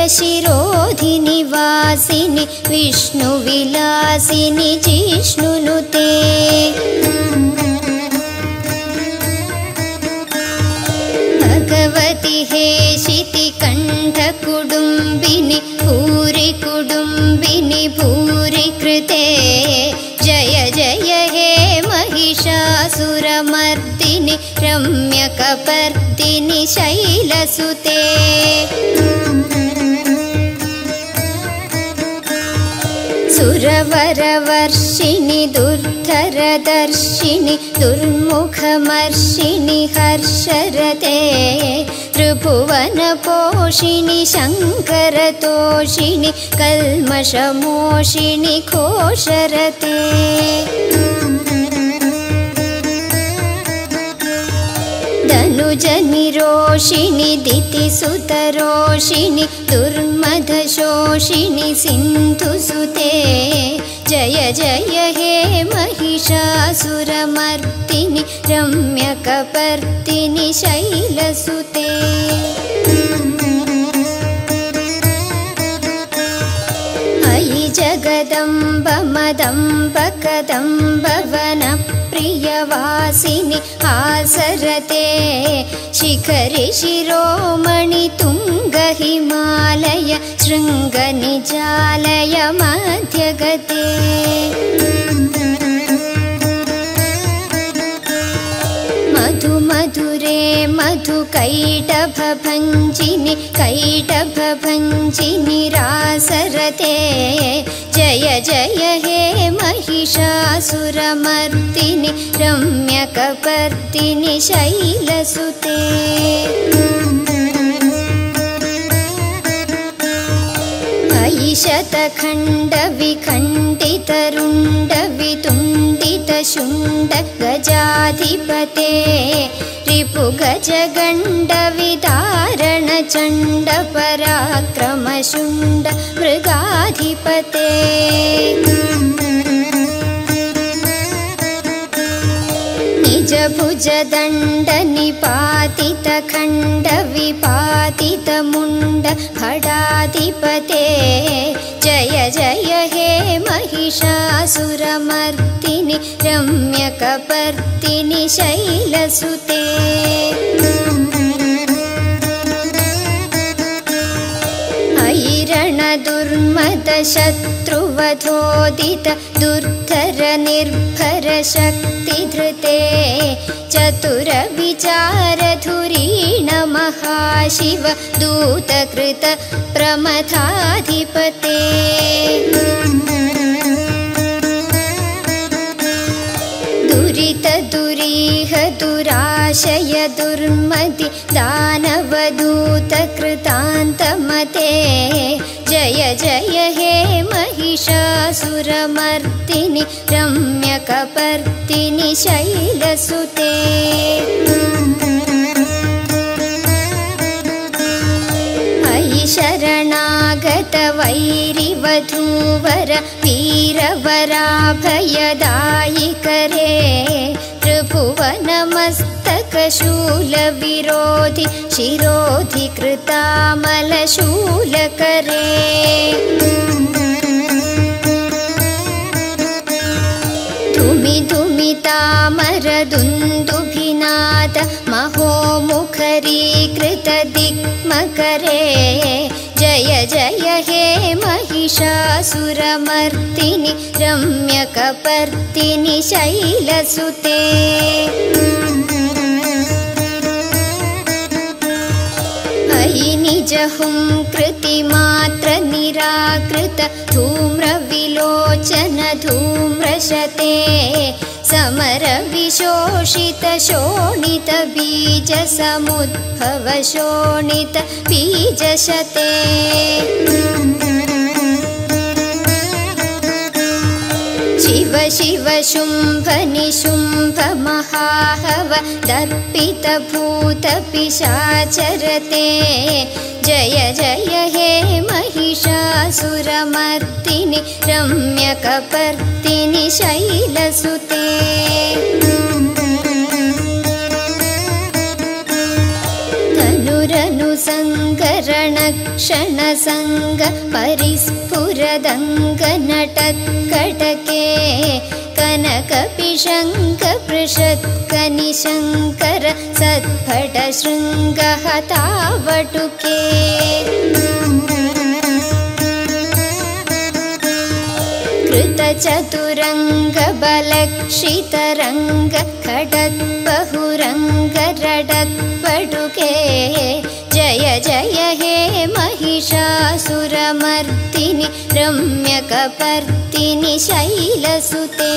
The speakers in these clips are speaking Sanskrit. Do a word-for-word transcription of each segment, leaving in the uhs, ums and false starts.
शिरोधिनिवासिनि विष्णुविलासिनि जिष्णुनुते भगवति हेशिति कण्ठकुडुम्बिनि भूरि कुडुम्बिनि भूरि कृते जय जय हे महिषासुरमर्दिनि रम्यकपर्दिनि शैलसुते सुरवरवर्षिणि दुर्धरदर्शिनि दुर्मुखमर्षिणि हर्षरते त्रिभुवनपोषिणि शङ्करतोषिणि कल्मषमोषिणि घोषरते धनुजनिरोषिणि दितिसुतरोषिणि दुर्मदशोषिणि सिन्धुसुते जय जय हे महिषासुरमर्दिनि रम्यकपर्दिनि शैलसुते अयि जगदम्ब मदम्ब कदम्ब वनप्रियवासिनि आसरते शिखरि शिरोमणि तुङ्ग हिमालय शृङ्गनिजालय मध्यगते मधु मधुरे मधु कैटभभञ्जिनि कैटभभञ्जिनि रासरते जय जय हे महिषासुरमर्दिनि रम्यकपर्दिनि शैलसुते अयि शतखण्डविखण्डितरुण्डवितुण्डितशुण्ड गजाधिपते रिपुगजगण्डविदारणचण्ड पराक्रमशुण्ड मृगाधिपते निजभुजदण्ड निपातितखण्ड विपातितमुण्ड खडाधिपते जय जय हे महिषासुरमर्दिनि रम्यकपर्दिनि शैलसुते अयि रणदुर्मद शत्रुवधोदित दुर्धर निर्भर शक्तिधृते चतुरविचारधुरीण महाशिव दूतकृत प्रमथाधिपते दुरित दुरीह दुराशय दुर्मति दानवदूत कृतान्तमते जय जय हे महिषासुरमर्दिनि रम्यकपर्दिनि शैलसुते अयि शरणागत वैरिवधूवर वीरवराभयदायिकरे त्रिभुवनमस्तकशूलविरोधि शिरोधि कृतामलशूलकरे धुमि धुमि तामरदुन्दुभिनाद महोमुखरीकृत दिक्मकरे जय जय हे महिषासुरमर्दिनि रम्यकपर्दिनि शैलसुते अयि निजहुंकृतिमात्र निराकृत धूम्रविलोचन धूम्रशते समरविशोषित शोणित बीजसमुद्भव शोणित बीजशते शिव शिव शुंभ निशुंभ महाहव दर्पित भूत पिशाचरते जय जय हे महिषासुरमर्दिनि रम्यकपर्दिनि शैलसुते धनुरनु संगरणक्षणसंग परिस्फुरदङ्गनटत्कटके कनकपिशङ्कपृषत्कनिशङ्कर सत्फटशृङ्गहतावटुके कृतचतुरङ्गबलक्षितरङ्ग खडत्बहुरङ्गरडत्पटुके जय जय हे महिषासुरमर्दिनि रम्यकपर्दिनि शैलसुते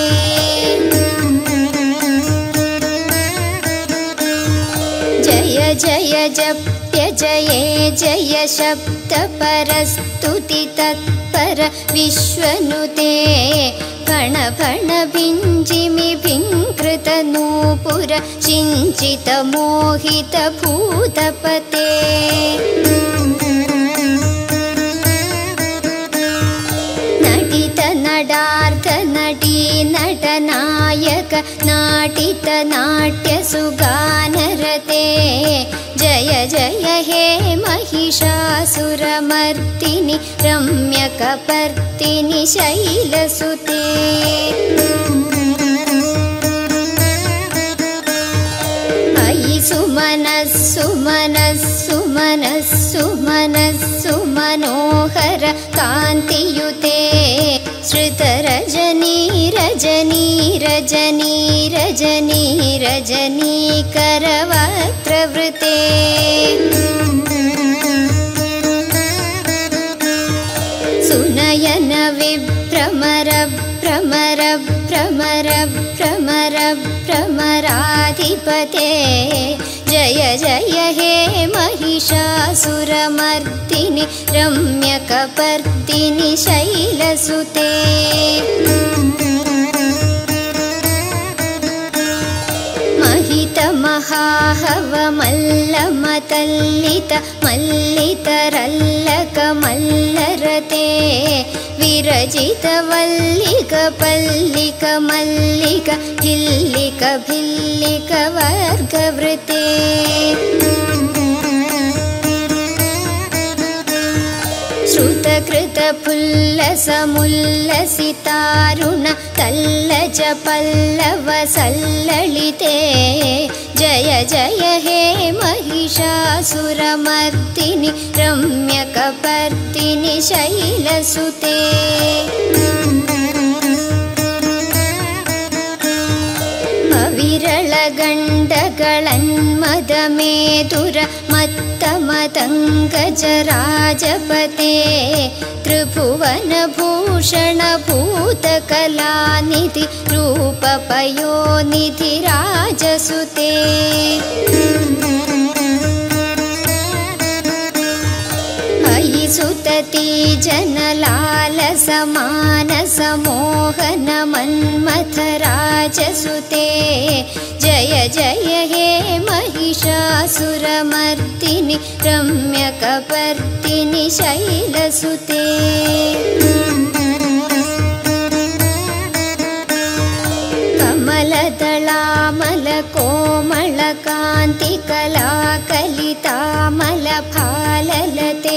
जय जय जप्य जये जय शब्दपरस्तुति तत्पर विश्वनुते कणफण भिञ्जिमि भिङ्कृत नूपुर चिञ्चित मोहित भूतपते नटित नडार्थ नटी नटनायक नाटित नाट्य सुगानरते जय जय हे महिषासुरमर्दिनि रम्यकपर्दिनि शैलसुते अयि सुमनस्सु मनस्सु मनस्सु मनस्सु मनोहर कान्तियुते श्रुतरजनी रजनी रजनी रजनी रजनी करवक्त्रवृते सुनयन विभ्रमर भ्रमर भ्रमर भ्रमर भ्रमराधिपते जय जय हे महिषासुरमर्दिनि रम्यकपर्दिनि शैलसुते महित महाहव मल्लमतल्लित मल्लितरल्लक मल्लरते विरजित वल्लिक पल्लिक मल्लिक भिल्लिक भिल्लिक वर्गवृते श्रुतकृत पुल्लसमुल्लसितारुण तल्लज पल्लव सल्ललिते जय जय हे महिषासुरमर्दिनि रम्यकपर्दिनि शैलसुते अविरलगण्डगळन्मदमेदुर मत्तमतङ्गजराजपते त्रिभुवनभूषण भूतकलानिधि रूपपयोनिधि राजसुते अयि सुतती जनलालसमानसमोहन मन्मथराजसुते जय जय हे महिषासुरमर्दिनि रम्यकपर्दिनि शैलसुते कमलदलामलकोमलकान्तिकलाकलितामलफाललते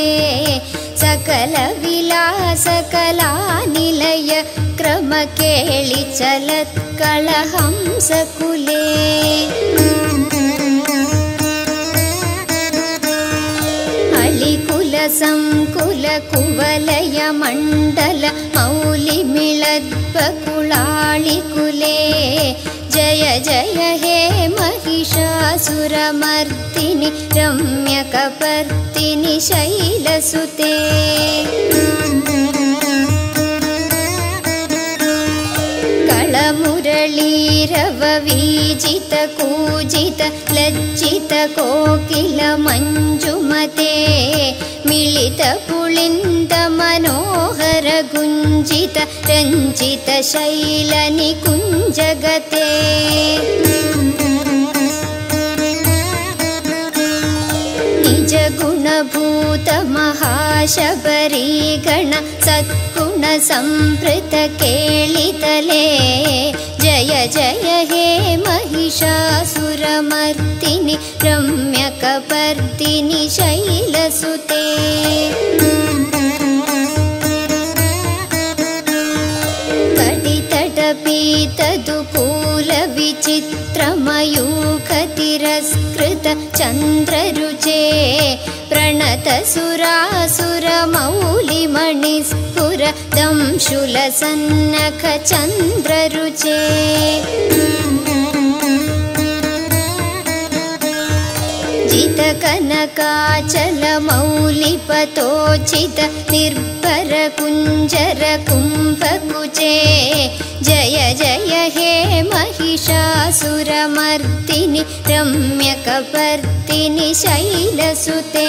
सकलविलासकलानिलय क्रमकेळि चलत्कलहंसकुले अलिकुल संकुल कुवलय मण्डल मौलिमिळद्बकुळाळिकुले जय जय हे महिषासुरमर्दिनि रम्यकपर्दिनि शैलसुते कळमुरळीरव वीजित कूजित लज्जित कोकिल मञ्जुमते मिलित पुलिन्द मनोहर गुञ्जित रञ्जित शैल निकुञ्जगते निज गुणभूत महाशबरीगण सद्गुण संभृत केळितले जय जय जय हे महिषासुरमर्दिनि रम्यकपर्दिनि शैलसुते कटितटपीतदुकूलविचित्रमयूखतिरस्कृत चन्द्ररुचे प्रणतसुरासुरमौलिमणिस्फुर दंशुलसन्नख चन्द्ररुचे जितकनकाचलमौलिपतोचित निर्भरकुञ्जरकुम्भकुचे जय जय हे महिषासुरमर्दिनि रम्यकपर्दिनि शैलसुते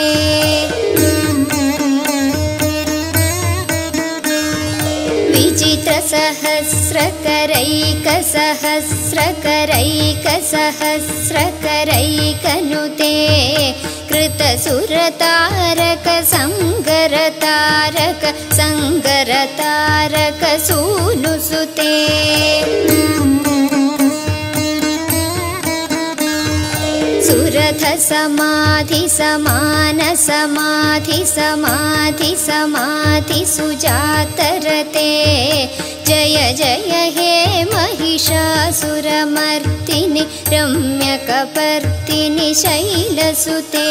विचित्रसहस्रकरैकसहस्रकरैकसहस्रकरैकनुते कृतसुरतारक संगरतारक संगरतारक सूनुसुते सुरथ समाधि समान समाधि समाधि समाधि सुजातरते जय जय हे महिषासुरमर्दिनि रम्यकपर्दिनि शैलसुते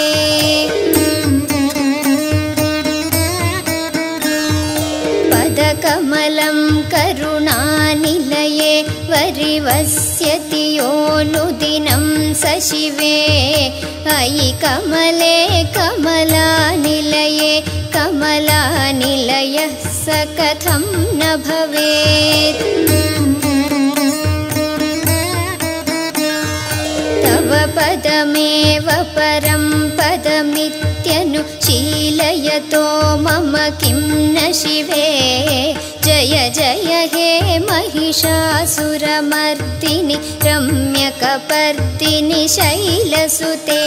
पदकमलं करुणानिलये वरिवस्यति योऽनुदिनं स शिवे अयि कमले कमलानिलये कमलानिलयः स कथं न भवेत् तव पदमेव परं पदमित्यनुशीलयतो मम किं न शिवे जय जय हे महिषासुरमर्दिनि रम्यकपर्दिनि शैलसुते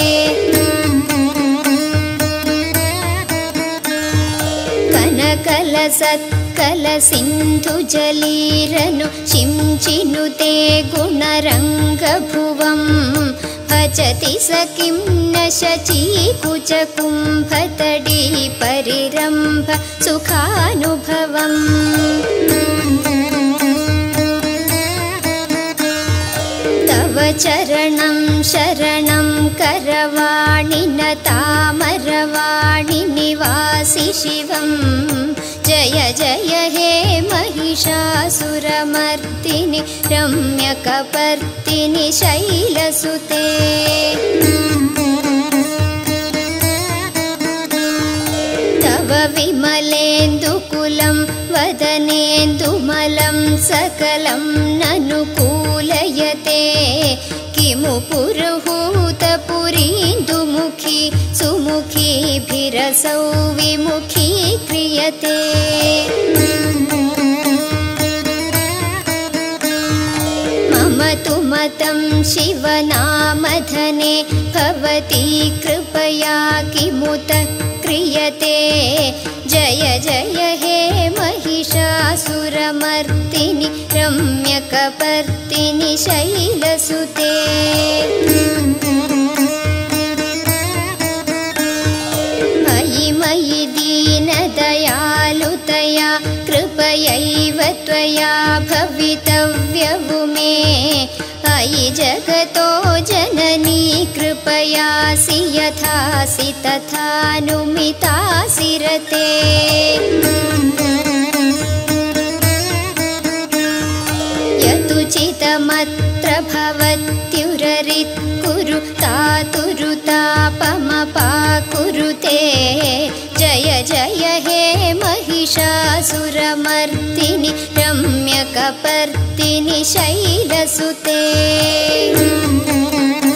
कनकलसत्कलसिन्धुजलीरनु शिंचिनुते गुणरङ्गभुवं भजति स किं न शचीकुचकुम्भतडी परिरम्भ सुखानुभवम् तव चरणं शरणं करवाणि न तामरवाणि निवासि शिवं जय जय हे महिषासुरमर्दिनि रम्यकपर्दिनि शैलसुते तव विमलेन्दुकुलं वदनेन्दुमलं सकलं ननुकूलयते किमु पुरुहूतपुरीन्दुमुखी सुमुखीभिरसौ विमुखी क्रियते मम तु मतं शिवनामधने भवती कृपया किमुत क्रियते जय जय हे महिषासुरमर्दिनि रम्यकपर्दिनि शैलसुते मयि मयि दीनदयालुतया कृपयैव त्वया भवितव्यवुमे अयि जगतो जननी कृपयासि यथासि तथानुमितासि रते यतुचितमत्र भवत्युररित्कुरु तातुरुतापमपाकुरुते जय जय हे महिषासुरमर्दिनि रम्यकपर्दिनि शैलसुते